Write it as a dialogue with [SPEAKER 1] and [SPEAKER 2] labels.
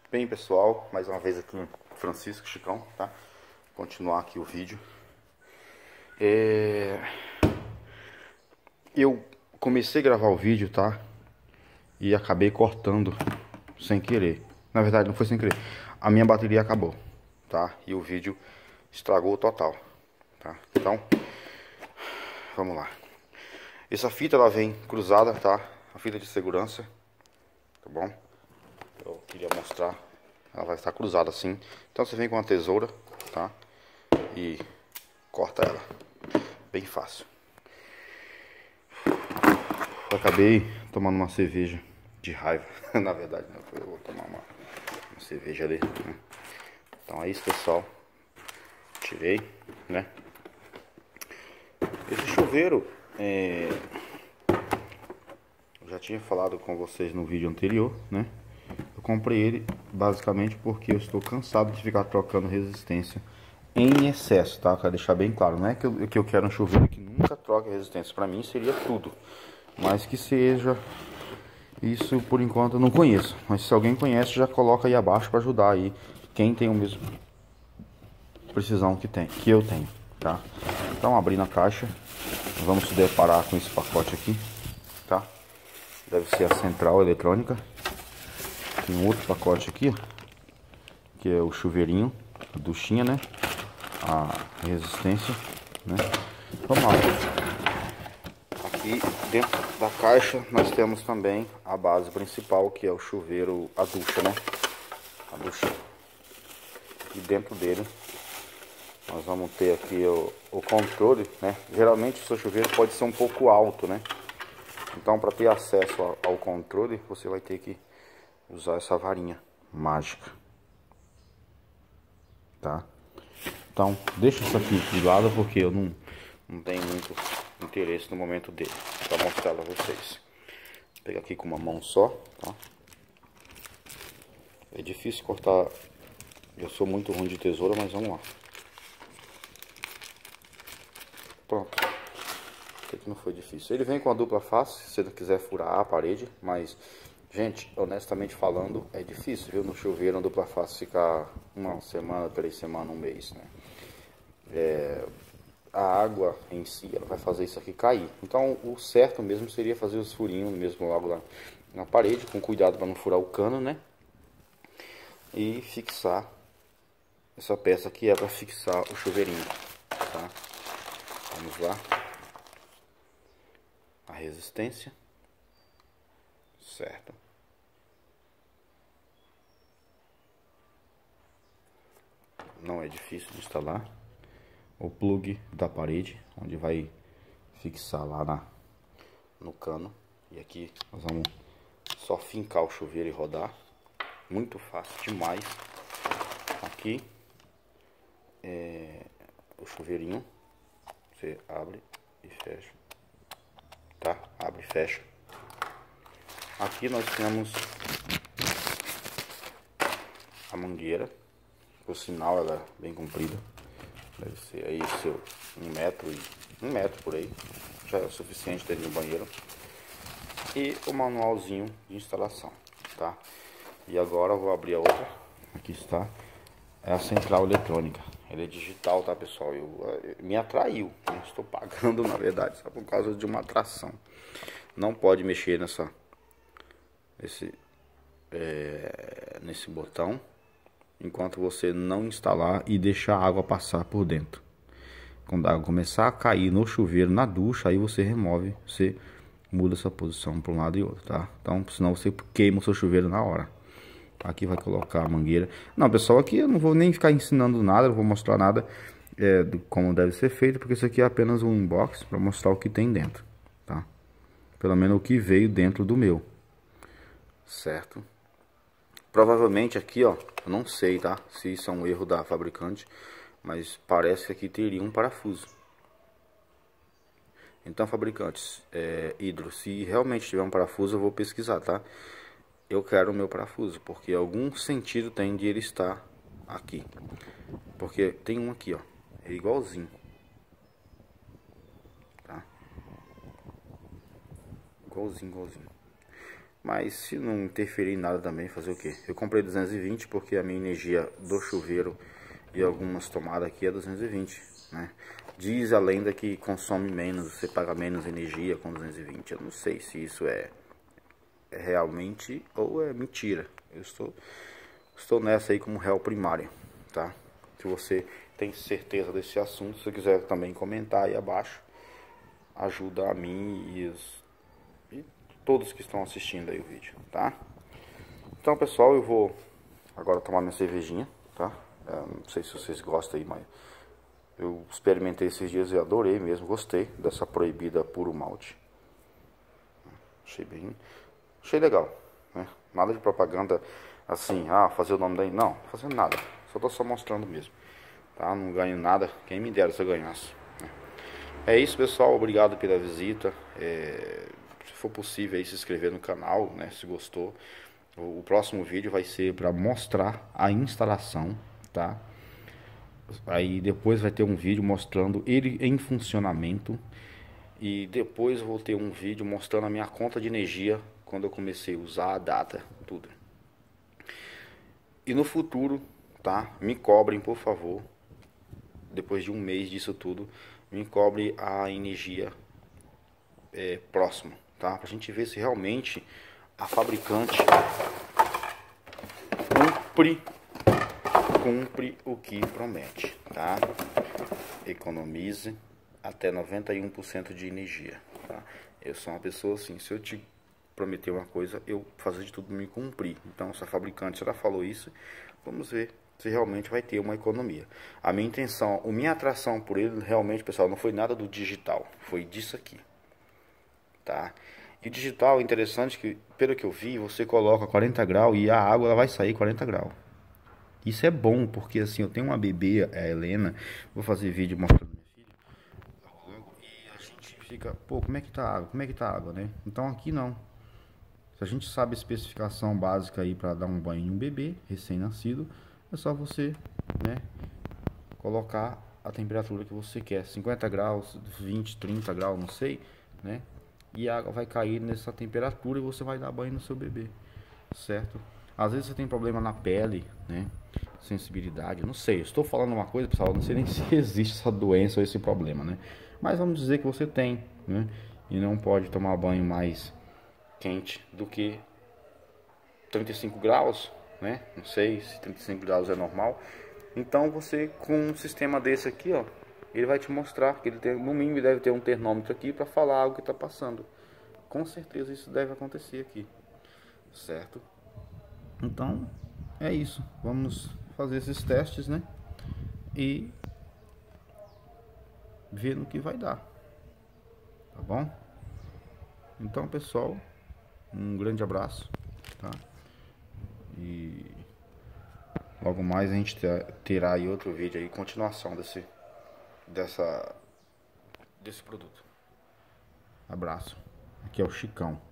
[SPEAKER 1] Bem, pessoal, mais uma vez aqui Francisco Chicão, tá? Continuar aqui o vídeo. Eu comecei a gravar o vídeo, tá? E acabei cortando sem querer. Na verdade, não foi sem querer. A minha bateria acabou, tá? E o vídeo estragou total, tá? Então, vamos lá. Essa fita, ela vem cruzada, tá? A fita de segurança, tá bom? Eu queria mostrar. Ela vai estar cruzada assim. Então você vem com uma tesoura, tá? E corta ela. Bem fácil. Eu acabei tomando uma cerveja de raiva. Na verdade, não foi. Eu vou tomar uma cerveja ali, né? Então é isso, pessoal. Tirei, né? Esse chuveiro, eu já tinha falado com vocês no vídeo anterior, né? Eu comprei ele basicamente porque eu estou cansado de ficar trocando resistência em excesso, tá? Quero deixar bem claro, não é que eu quero um chuveiro que nunca troque resistência. Pra mim seria tudo, mas que seja isso, por enquanto eu não conheço. Mas se alguém conhece, já coloca aí abaixo para ajudar aí quem tem o mesmo precisão que eu tenho, tá? Então, abrindo a caixa, vamos se deparar com esse pacote aqui, tá? Deve ser a central eletrônica. Tem um outro pacote aqui, que é o chuveirinho, a duchinha, né? A resistência, né? Vamos lá. Aqui dentro da caixa nós temos também a base principal, que é o chuveiro, a ducha, né? A ducha. E dentro dele nós vamos ter aqui o controle, né? Geralmente o seu chuveiro pode ser um pouco alto, né? Então, para ter acesso ao controle, você vai ter que usar essa varinha mágica, tá? Então, deixa isso aqui de lado porque eu não tenho muito interesse no momento dele, para mostrar para vocês. Vou pegar aqui com uma mão só, tá? É difícil cortar, eu sou muito ruim de tesoura, mas vamos lá. Pronto. Até que não foi difícil. Ele vem com a dupla face, se você não quiser furar a parede, mas, gente, honestamente falando, é difícil, viu? No chuveiro, a dupla face ficar uma semana, 3 semanas, um mês, né? A água em si, ela vai fazer isso aqui cair. Então, o certo mesmo seria fazer os furinhos mesmo logo lá na parede, com cuidado para não furar o cano, né? E fixar essa peça aqui, é para fixar o chuveirinho, tá? Vamos lá. A resistência, certo? Não é difícil de instalar. O plug da parede, onde vai fixar lá no cano. E aqui nós vamos só fincar o chuveiro e rodar. Muito fácil demais. Aqui é o chuveirinho. Você abre e fecha, tá? Abre e fecha. Aqui nós temos a mangueira. Por sinal, ela é bem comprida. Deve ser aí seu 1 metro por aí. Já é o suficiente dentro do banheiro. E o manualzinho de instalação, tá? E agora eu vou abrir a outra. Aqui está. É a central eletrônica. Ela é digital, tá, pessoal? Me atraiu. Eu estou pagando, na verdade, só por causa de uma atração. Não pode mexer nesse botão enquanto você não instalar e deixar a água passar por dentro. Quando a água começar a cair no chuveiro, na ducha, aí você remove, você muda essa posição para um lado e outro, tá? Então, senão você queima o seu chuveiro na hora. Aqui vai colocar a mangueira. Não, pessoal, aqui eu não vou nem ficar ensinando nada, não vou mostrar nada de como deve ser feito, porque isso aqui é apenas um unboxing para mostrar o que tem dentro, tá? Pelo menos o que veio dentro do meu, certo? Provavelmente aqui, ó, eu não sei, tá? Se isso é um erro da fabricante, mas parece que aqui teria um parafuso. Então, fabricantes, Hidro, se realmente tiver um parafuso, eu vou pesquisar, tá? Eu quero o meu parafuso, porque algum sentido tem de ele estar aqui. Porque tem um aqui, ó, é igualzinho, tá? Igualzinho. Mas se não interferir em nada também, fazer o que? Eu comprei 220 porque a minha energia do chuveiro e algumas tomadas aqui é 220, né? Diz a lenda que consome menos, você paga menos energia com 220. Eu não sei se isso é realmente ou é mentira. Eu estou nessa aí como réu primário, tá? Se você tem certeza desse assunto, se você quiser também comentar aí abaixo, ajuda a mim e todos que estão assistindo aí o vídeo, tá? Então, pessoal, eu vou agora tomar minha cervejinha, tá? Não sei se vocês gostam aí, mas eu experimentei esses dias e adorei mesmo, gostei dessa proibida puro malte. Achei legal, né? Nada de propaganda assim, fazer o nome daí, não, fazendo nada, só mostrando mesmo, tá? Não ganho nada, quem me dera se eu ganhasse, né? É isso, pessoal, obrigado pela visita. Se for possível aí se inscrever no canal, né, se gostou. O próximo vídeo vai ser para mostrar a instalação, tá? Aí depois vai ter um vídeo mostrando ele em funcionamento. E depois vou ter um vídeo mostrando a minha conta de energia quando eu comecei a usar, a data, tudo. E no futuro, tá? Me cobrem, por favor. Depois de um mês disso tudo, me cobre a energia próxima, tá? Pra gente ver se realmente a fabricante cumpre o que promete, tá? Economize até 91% de energia, tá? Eu sou uma pessoa assim, se eu te prometer uma coisa, eu faço de tudo para me cumprir. Então, se a fabricante já falou isso, vamos ver se realmente vai ter uma economia. A minha intenção, a minha atração por ele, realmente, pessoal, não foi nada do digital, foi disso aqui, tá? E o digital é interessante que, pelo que eu vi, você coloca 40 graus e a água ela vai sair 40 graus. Isso é bom, porque assim, eu tenho uma bebê, a Helena, vou fazer vídeo mostrando minha filha, e a gente fica, pô, como é que tá a água? Como é que tá a água, né? Então aqui não. Se a gente sabe a especificação básica aí para dar um banho em um bebê recém-nascido, é só você, né, colocar a temperatura que você quer, 50 graus, 20, 30 graus, não sei, né? E a água vai cair nessa temperatura e você vai dar banho no seu bebê, certo? Às vezes você tem problema na pele, né? Sensibilidade, não sei. Estou falando uma coisa, pessoal, não sei nem se existe essa doença ou esse problema, né? Mas vamos dizer que você tem, né? E não pode tomar banho mais quente do que 35 graus, né? Não sei se 35 graus é normal. Então você com um sistema desse aqui, ó, ele vai te mostrar que ele tem, no mínimo deve ter um termômetro aqui para falar algo que está passando. Com certeza isso deve acontecer aqui, certo? Então é isso. Vamos fazer esses testes, né? E ver no que vai dar. Tá bom? Então, pessoal, um grande abraço, tá? E logo mais a gente terá aí outro vídeo aí, continuação desse produto. Abraço. Aqui é o Chicão.